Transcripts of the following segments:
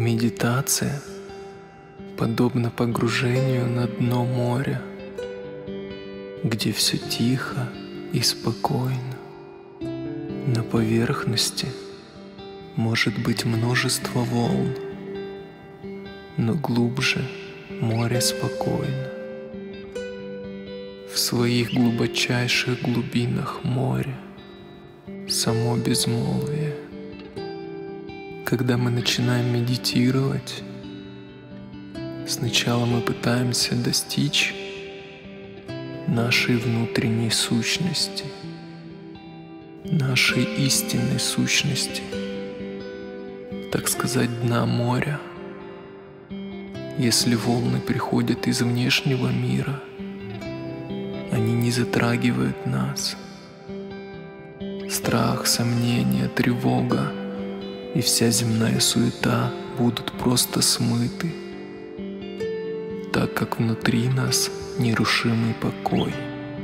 Медитация подобна погружению на дно моря, где все тихо и спокойно. На поверхности может быть множество волн, но глубже море спокойно. В своих глубочайших глубинах моря само безмолвие. Когда мы начинаем медитировать, сначала мы пытаемся достичь нашей внутренней сущности, нашей истинной сущности, так сказать, дна моря. Если волны приходят из внешнего мира, они не затрагивают нас. Страх, сомнения, тревога и вся земная суета будут просто смыты, так как внутри нас нерушимый покой.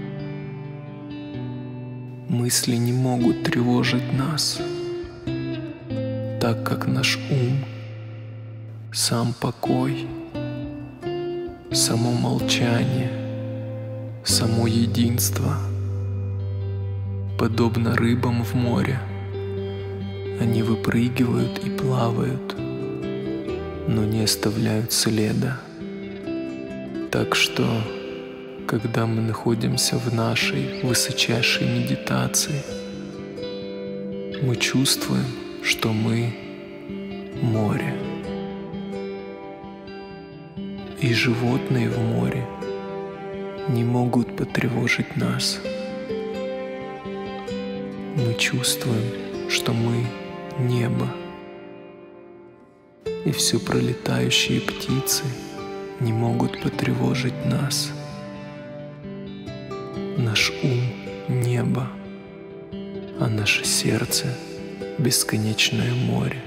Мысли не могут тревожить нас, так как наш ум, сам покой, само молчание, само единство. Подобно рыбам в море, они выпрыгивают и плавают, но не оставляют следа. Так что, когда мы находимся в нашей высочайшей медитации, мы чувствуем, что мы море. И животные в море не могут потревожить нас. Мы чувствуем, что мы небо, и все пролетающие птицы не могут потревожить нас. Наш ум — небо, а наше сердце — бесконечное море.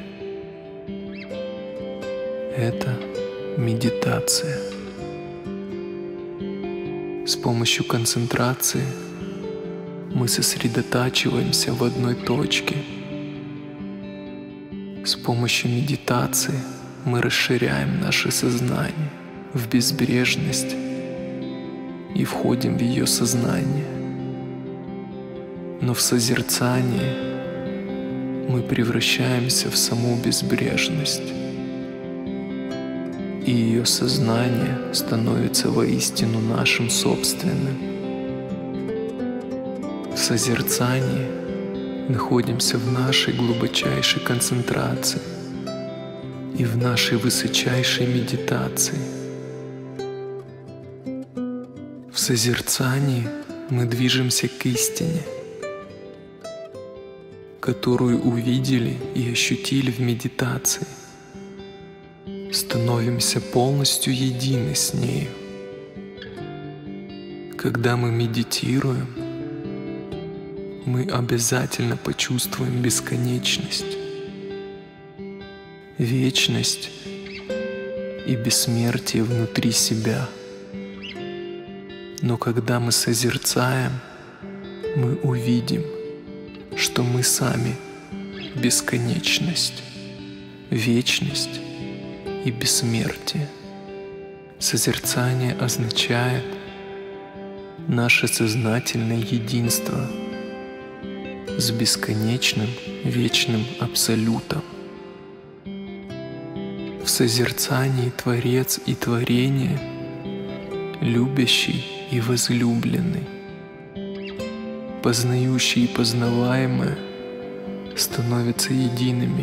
Это медитация. С помощью концентрации мы сосредотачиваемся в одной точке. С помощью медитации мы расширяем наше сознание в безбрежность и входим в ее сознание. Но в созерцании мы превращаемся в саму безбрежность, и ее сознание становится воистину нашим собственным. В созерцании находимся в нашей глубочайшей концентрации и в нашей высочайшей медитации. В созерцании мы движемся к истине, которую увидели и ощутили в медитации. Становимся полностью едины с нею. Когда мы медитируем, мы обязательно почувствуем бесконечность, вечность и бессмертие внутри себя. Но когда мы созерцаем, мы увидим, что мы сами бесконечность, вечность и бессмертие. Созерцание означает наше сознательное единство с бесконечным вечным абсолютом. В созерцании Творец и творение, любящий и возлюбленный, познающий и познаваемое становятся едиными.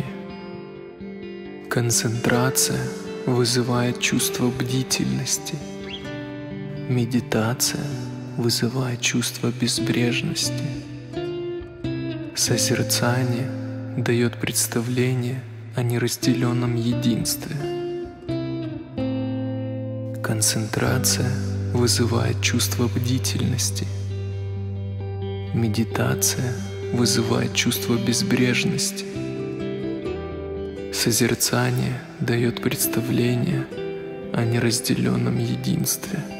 Концентрация вызывает чувство бдительности. Медитация вызывает чувство безбрежности. Созерцание дает представление о неразделенном единстве. Концентрация вызывает чувство бдительности. Медитация вызывает чувство безбрежности. Созерцание дает представление о неразделенном единстве.